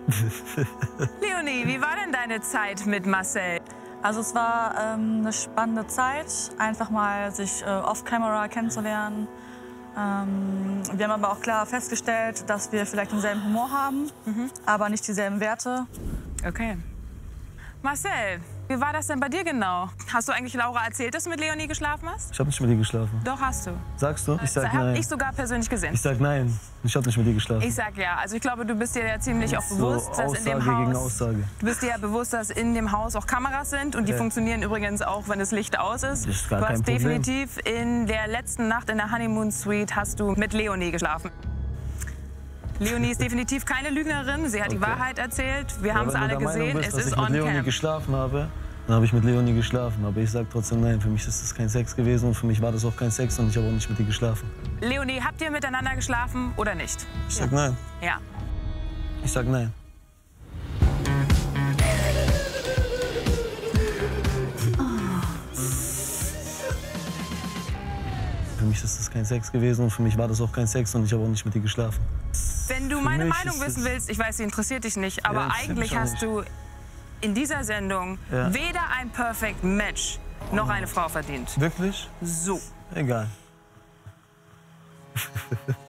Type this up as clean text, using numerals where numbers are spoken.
Leonie, wie war denn deine Zeit mit Marcel? Also es war eine spannende Zeit, einfach mal sich off-camera kennenzulernen. Wir haben aber auch klar festgestellt, dass wir vielleicht denselben Humor haben, aber nicht dieselben Werte. Okay. Marcel, wie war das denn bei dir genau? Hast du eigentlich Laura erzählt, dass du mit Leonie geschlafen hast? Ich habe nicht mit ihr geschlafen. Doch, hast du. Sagst du? Ich sag Hab nein. ich sogar persönlich gesehen. Ich sag nein. Ich habe nicht mit ihr geschlafen. Ich sag ja. Also ich glaube, du bist dir ja ziemlich auch So bewusst, dass in dem Aussage gegen Haus... Aussage. Du bist dir ja bewusst, dass in dem Haus auch Kameras sind und die Ja. funktionieren übrigens auch, wenn das Licht aus ist. Das ist gar Du kein hast Problem. definitiv in der letzten Nacht in der Honeymoon Suite hast du mit Leonie geschlafen. Leonie ist definitiv keine Lügnerin. Sie hat die Wahrheit erzählt. Wir haben es alle gesehen. Es ist ich on mit Leonie cam. geschlafen habe, dann habe ich mit Leonie geschlafen. Aber ich sag trotzdem nein. Für mich ist das kein Sex gewesen und für mich war das auch kein Sex und ich habe auch nicht mit ihr geschlafen. Leonie, habt ihr miteinander geschlafen oder nicht? Ich sag nein. Ja. Ich sag nein. Für mich ist das kein Sex gewesen und für mich war das auch kein Sex und ich habe auch nicht mit ihr geschlafen. Wenn du Für meine mich Meinung ist wissen es- willst, ich weiß, sie interessiert dich nicht, aber interessiert eigentlich mich auch hast nicht. du in dieser Sendung Ja. weder ein Perfect Match noch eine Frau verdient. Wirklich? So. Egal.